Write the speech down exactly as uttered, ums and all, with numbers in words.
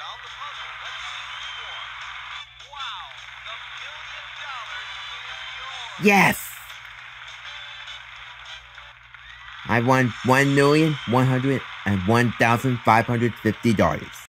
solve the puzzle. Let's see who won. Wow, the million dollars is yours. Yes! I won one million one hundred and one thousand five hundred fifty dollars.